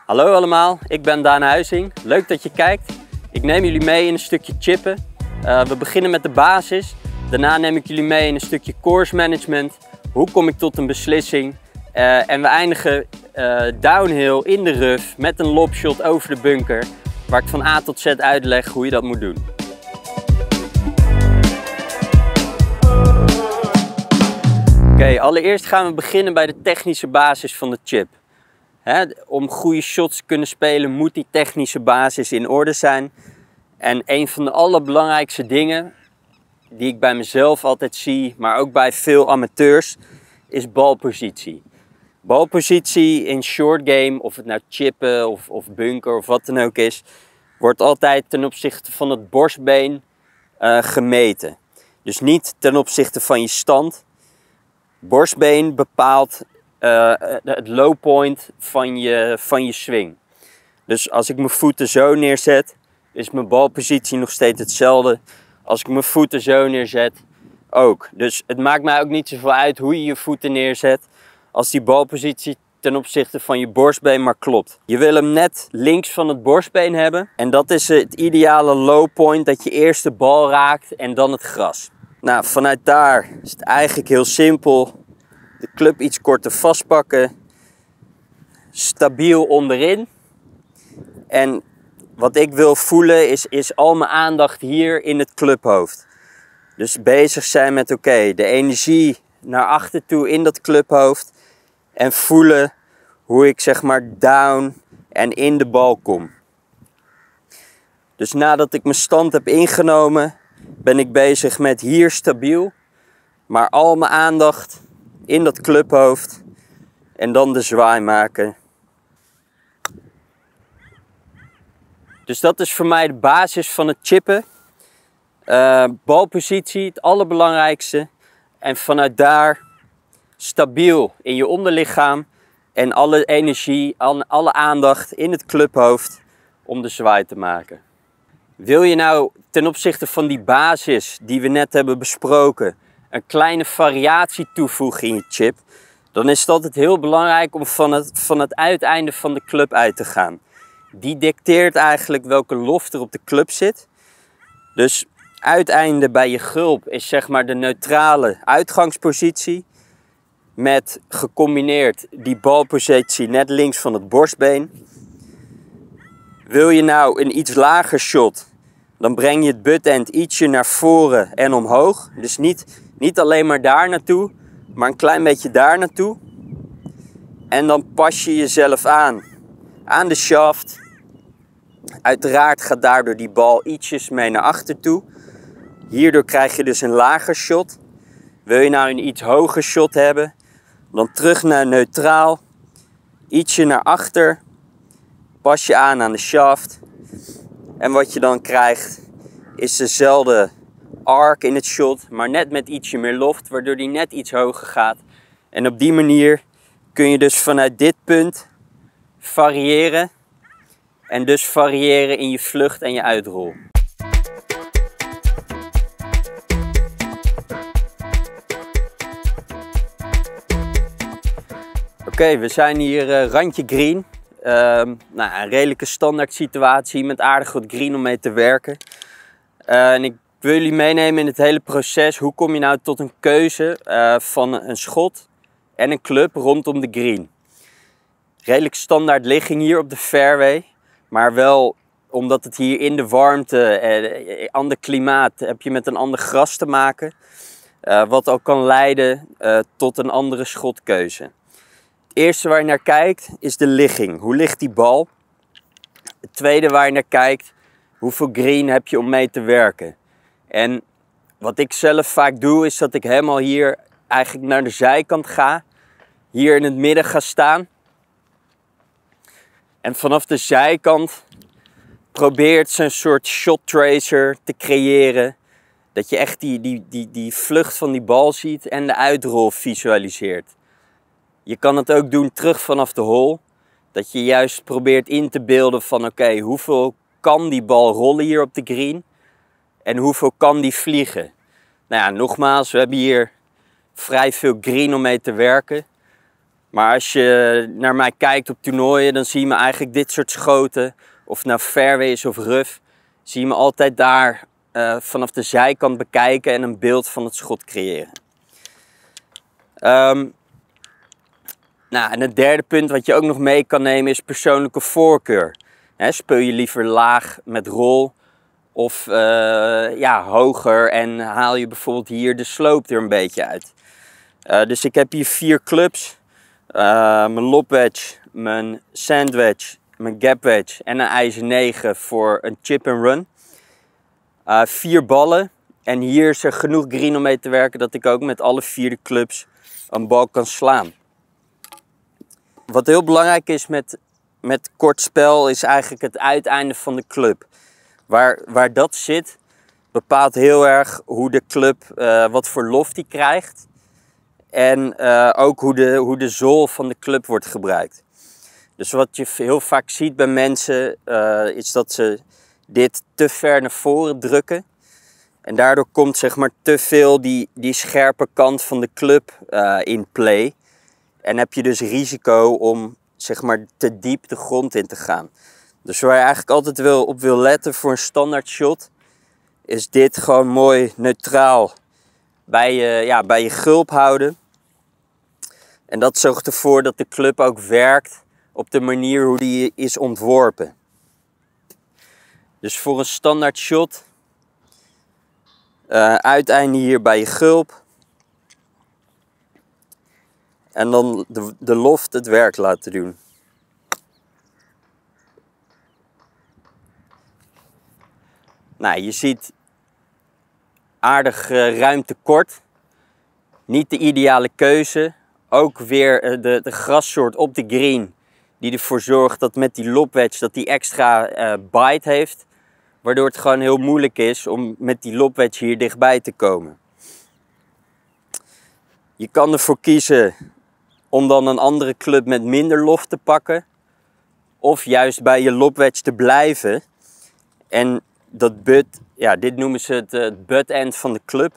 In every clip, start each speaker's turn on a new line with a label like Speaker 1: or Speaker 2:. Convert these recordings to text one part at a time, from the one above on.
Speaker 1: Hallo allemaal, ik ben Daan Huizing. Leuk dat je kijkt. Ik neem jullie mee in een stukje chippen. We beginnen met de basis. Daarna neem ik jullie mee in een stukje course management. Hoe kom ik tot een beslissing? En we eindigen downhill in de rough met een lobshot over de bunker. Waar ik van A tot Z uitleg hoe je dat moet doen. Oké, allereerst gaan we beginnen bij de technische basis van de chip. Om goede shots te kunnen spelen moet die technische basis in orde zijn. En een van de allerbelangrijkste dingen die ik bij mezelf altijd zie, maar ook bij veel amateurs, is balpositie. Balpositie in short game, of het nou chippen of bunker of wat dan ook is, wordt altijd ten opzichte van het borstbeen gemeten. Dus niet ten opzichte van je stand. Borstbeen bepaalt het low point van je swing. Dus als ik mijn voeten zo neerzet, is mijn balpositie nog steeds hetzelfde. Als ik mijn voeten zo neerzet, ook. Dus het maakt mij ook niet zoveel uit hoe je je voeten neerzet, als die balpositie ten opzichte van je borstbeen maar klopt. Je wil hem net links van het borstbeen hebben. En dat is het ideale low point, dat je eerst de bal raakt en dan het gras. Nou, vanuit daar is het eigenlijk heel simpel. De club iets korter vastpakken, stabiel onderin. En wat ik wil voelen is al mijn aandacht hier in het clubhoofd. Dus bezig zijn met de energie naar achter toe in dat clubhoofd. En voelen hoe ik zeg maar down en in de bal kom. Dus nadat ik mijn stand heb ingenomen, ben ik bezig met hier stabiel. Maar al mijn aandacht in dat clubhoofd en dan de zwaai maken. Dus dat is voor mij de basis van het chippen. Balpositie, het allerbelangrijkste. En vanuit daar stabiel in je onderlichaam en alle energie, alle aandacht in het clubhoofd om de zwaai te maken. Wil je nou ten opzichte van die basis die we net hebben besproken een kleine variatie toevoegen in je chip, dan is het altijd heel belangrijk om van het uiteinde van de club uit te gaan. Die dicteert eigenlijk welke loft er op de club zit. Dus uiteinde bij je gulp is zeg maar de neutrale uitgangspositie, met gecombineerd die balpositie net links van het borstbeen. Wil je nou een iets lager shot, dan breng je het butt end ietsje naar voren en omhoog. Dus niet alleen maar daar naartoe, maar een klein beetje daar naartoe. En dan pas je jezelf aan de shaft. Uiteraard gaat daardoor die bal ietsjes mee naar achter toe. Hierdoor krijg je dus een lager shot. Wil je nou een iets hoger shot hebben, dan terug naar neutraal. Ietsje naar achter. Pas je aan de shaft. En wat je dan krijgt is dezelfde arc in het shot, maar net met ietsje meer loft, waardoor die net iets hoger gaat. En op die manier kun je dus vanuit dit punt variëren. En dus variëren in je vlucht en je uitrol. Oké, we zijn hier randje green. Een redelijke standaard situatie met aardig wat green om mee te werken. En ik wil jullie meenemen in het hele proces. Hoe kom je nou tot een keuze van een schot en een club rondom de green? Redelijk standaard ligging hier op de fairway. Maar wel omdat het hier in de warmte, ander klimaat, heb je met een ander gras te maken. Wat ook kan leiden tot een andere schotkeuze. Het eerste waar je naar kijkt is de ligging. Hoe ligt die bal? Het tweede waar je naar kijkt, hoeveel green heb je om mee te werken? En wat ik zelf vaak doe, is dat ik helemaal hier eigenlijk naar de zijkant ga. Hier in het midden ga staan. En vanaf de zijkant probeert zo'n soort shot tracer te creëren. Dat je echt die vlucht van die bal ziet en de uitrol visualiseert. Je kan het ook doen terug vanaf de hole. Dat je juist probeert in te beelden van hoeveel kan die bal rollen hier op de green? En hoeveel kan die vliegen? Nou ja, nogmaals, we hebben hier vrij veel green om mee te werken. Maar als je naar mij kijkt op toernooien, dan zie je me eigenlijk dit soort schoten, of het nou fairway is of rough, zie je me altijd daar vanaf de zijkant bekijken en een beeld van het schot creëren. Nou, en het derde punt wat je ook nog mee kan nemen is persoonlijke voorkeur. Speel je liever laag met rol of hoger en haal je bijvoorbeeld hier de slope er een beetje uit. Dus ik heb hier 4 clubs. Mijn lob wedge, mijn sand wedge, mijn gap wedge en een ijzer 9 voor een chip and run. 4 ballen en hier is er genoeg green om mee te werken dat ik ook met alle 4 de clubs een bal kan slaan. Wat heel belangrijk is met kort spel is eigenlijk het uiteinde van de club. Waar dat zit bepaalt heel erg hoe de club, wat voor loft die krijgt. En ook hoe de zool van de club wordt gebruikt. Dus wat je heel vaak ziet bij mensen is dat ze dit te ver naar voren drukken. En daardoor komt zeg maar te veel die scherpe kant van de club in play. En heb je dus risico om zeg maar te diep de grond in te gaan. Dus waar je eigenlijk altijd op wil letten voor een standaard shot, is dit gewoon mooi neutraal bij je gulp houden. En dat zorgt ervoor dat de club ook werkt op de manier hoe die is ontworpen. Dus voor een standaard shot, uiteinde hier bij je gulp. En dan de loft het werk laten doen. Nou, je ziet aardig ruimtekort. Niet de ideale keuze. Ook weer de grassoort op de green die ervoor zorgt dat met die lob wedge dat die extra bite heeft. Waardoor het gewoon heel moeilijk is om met die lob wedge hier dichtbij te komen. Je kan ervoor kiezen om dan een andere club met minder loft te pakken. Of juist bij je lob wedge te blijven. En dat butt, dit noemen ze het butt end van de club.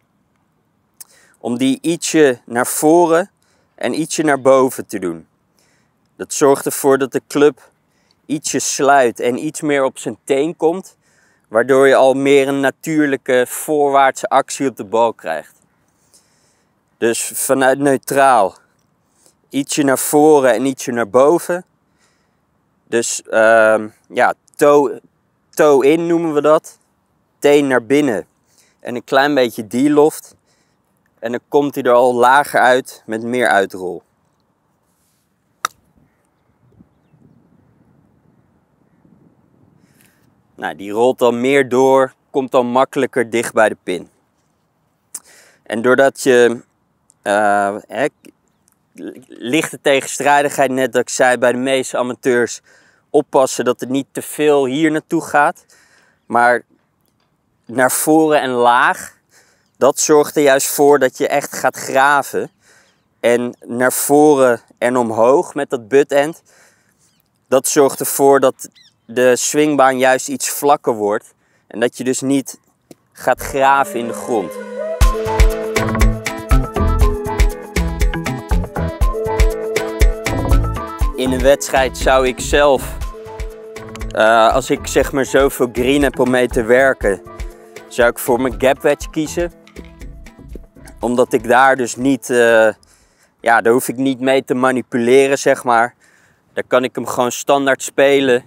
Speaker 1: Om die ietsje naar voren en ietsje naar boven te doen. Dat zorgt ervoor dat de club ietsje sluit en iets meer op zijn teen komt. Waardoor je al meer een natuurlijke voorwaartse actie op de bal krijgt. Dus vanuit neutraal. Ietsje naar voren en ietsje naar boven. Dus toe in noemen we dat. Teen naar binnen. En een klein beetje D-loft. En dan komt hij er al lager uit met meer uitrol. Nou, die rolt dan meer door, komt dan makkelijker dicht bij de pin. En doordat je lichte tegenstrijdigheid, net dat ik zei bij de meeste amateurs, oppassen dat het niet te veel hier naartoe gaat. Maar naar voren en laag, dat zorgt er juist voor dat je echt gaat graven. En naar voren en omhoog met dat butt end, dat zorgt ervoor dat de swingbaan juist iets vlakker wordt. En dat je dus niet gaat graven in de grond. In een wedstrijd zou ik zelf, als ik zeg maar zoveel green heb om mee te werken, zou ik voor mijn gap wedge kiezen. Omdat ik daar dus niet, daar hoef ik niet mee te manipuleren zeg maar. Daar kan ik hem gewoon standaard spelen.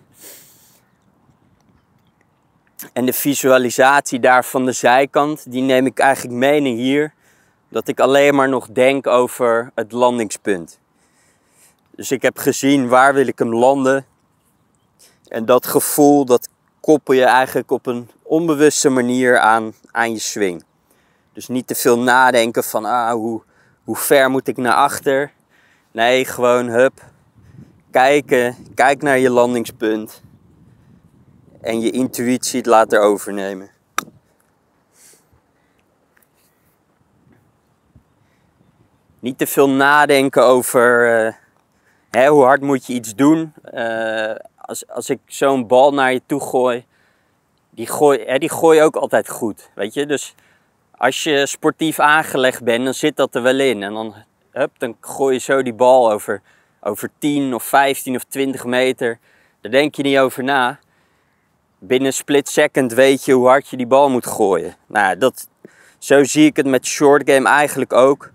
Speaker 1: En de visualisatie daar van de zijkant, die neem ik eigenlijk mee naar hier. Dat ik alleen maar nog denk over het landingspunt. Dus ik heb gezien waar wil ik hem landen. En dat gevoel, dat koppel je eigenlijk op een onbewuste manier aan je swing. Dus niet te veel nadenken van hoe ver moet ik naar achter. Nee, gewoon hup. Kijk naar je landingspunt. En je intuïtie het laten overnemen. Niet te veel nadenken over hoe hard moet je iets doen. Als ik zo'n bal naar je toe gooi, die gooi je ook altijd goed. Weet je? Dus als je sportief aangelegd bent, dan zit dat er wel in. En dan Hup, dan gooi je zo die bal over 10 of 15 of 20 meter. Daar denk je niet over na. Binnen een split second weet je hoe hard je die bal moet gooien. Nou, zo zie ik het met short game eigenlijk ook.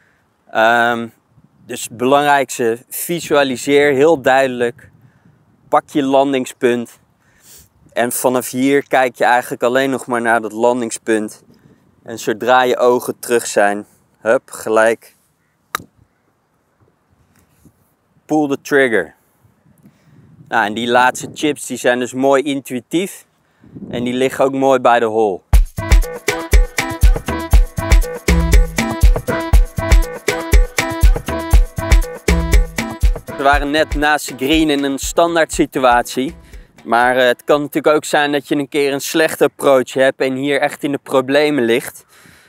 Speaker 1: Dus het belangrijkste, visualiseer heel duidelijk. Pak je landingspunt. En vanaf hier kijk je eigenlijk alleen nog maar naar dat landingspunt. En zodra je ogen terug zijn, hup, gelijk. Pull the trigger. Nou, en die laatste chips die zijn dus mooi intuïtief. En die liggen ook mooi bij de hole. We waren net naast de green in een standaard situatie. Maar het kan natuurlijk ook zijn dat je een keer een slechte approach hebt en hier echt in de problemen ligt.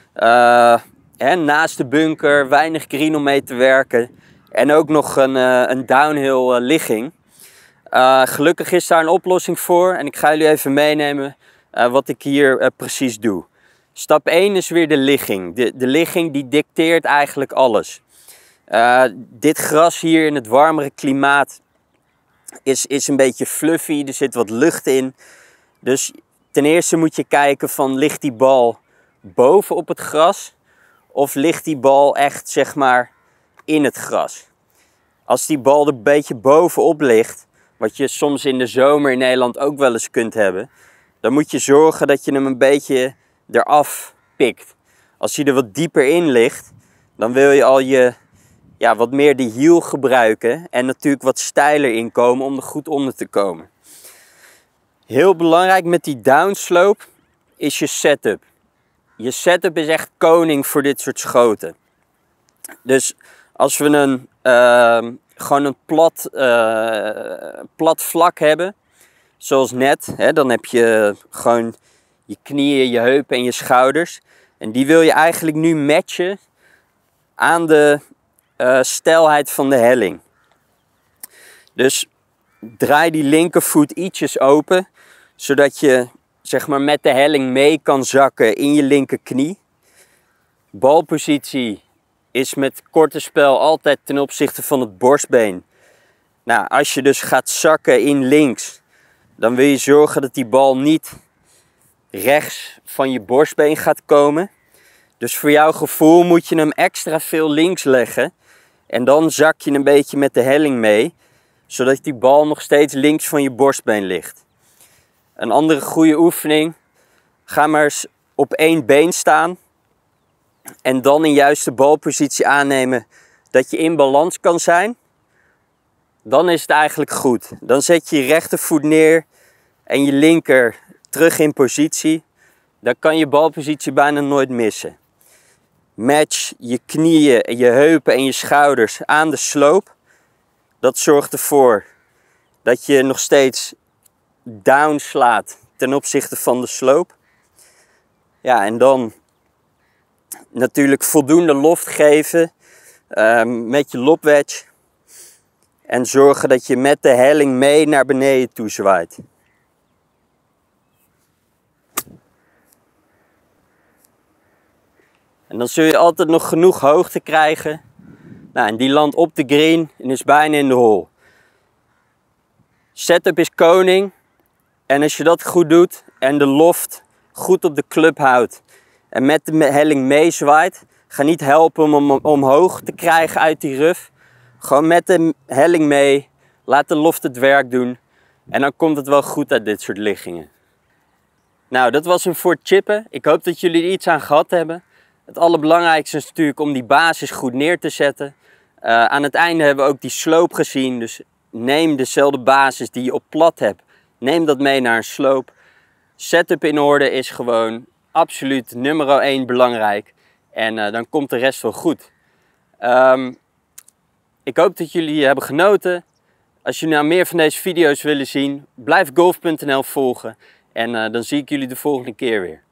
Speaker 1: Naast de bunker, weinig green om mee te werken. En ook nog een downhill ligging. Gelukkig is daar een oplossing voor en ik ga jullie even meenemen wat ik hier precies doe. Stap 1 is weer de ligging. De ligging die dicteert eigenlijk alles. Dit gras hier in het warmere klimaat is een beetje fluffy, er zit wat lucht in. Dus ten eerste moet je kijken van, ligt die bal boven op het gras of ligt die bal echt zeg maar in het gras. Als die bal er een beetje bovenop ligt, wat je soms in de zomer in Nederland ook wel eens kunt hebben, dan moet je zorgen dat je hem een beetje eraf pikt. Als hij er wat dieper in ligt, dan wil je al wat meer de hiel gebruiken en natuurlijk wat steiler inkomen om er goed onder te komen. Heel belangrijk met die downslope is je setup. Je setup is echt koning voor dit soort schoten. Dus als we gewoon een plat vlak hebben, zoals net, dan heb je gewoon je knieën, je heupen en je schouders. En die wil je eigenlijk nu matchen aan de steilheid van de helling. Dus draai die linkervoet ietsjes open, zodat je zeg maar met de helling mee kan zakken in je linkerknie. Balpositie is met korte spel altijd ten opzichte van het borstbeen. Nou, als je dus gaat zakken in links, dan wil je zorgen dat die bal niet rechts van je borstbeen gaat komen. Dus voor jouw gevoel moet je hem extra veel links leggen. En dan zak je een beetje met de helling mee, zodat die bal nog steeds links van je borstbeen ligt. Een andere goede oefening, ga maar eens op één been staan. En dan in juiste balpositie aannemen dat je in balans kan zijn. Dan is het eigenlijk goed. Dan zet je je rechtervoet neer en je linker terug in positie. Dan kan je balpositie bijna nooit missen. Match je knieën, je heupen en je schouders aan de slope. Dat zorgt ervoor dat je nog steeds down slaat ten opzichte van de slope. Ja, en dan natuurlijk voldoende loft geven met je lob wedge. En zorgen dat je met de helling mee naar beneden toe zwaait. En dan zul je altijd nog genoeg hoogte krijgen. Nou, en die landt op de green en is bijna in de hole. Setup is koning. En als je dat goed doet en de loft goed op de club houdt en met de helling meezwaait, ga niet helpen om hem omhoog te krijgen uit die rough. Gewoon met de helling mee, laat de loft het werk doen en dan komt het wel goed uit dit soort liggingen. Nou, dat was hem voor het chippen. Ik hoop dat jullie er iets aan gehad hebben. Het allerbelangrijkste is natuurlijk om die basis goed neer te zetten. Aan het einde hebben we ook die slope gezien, dus neem dezelfde basis die je op plat hebt. Neem dat mee naar een slope. Setup in orde is gewoon absoluut nummer 1 belangrijk. En dan komt de rest wel goed. Ik hoop dat jullie hebben genoten. Als jullie nou meer van deze video's willen zien, blijf golf.nl volgen. En dan zie ik jullie de volgende keer weer.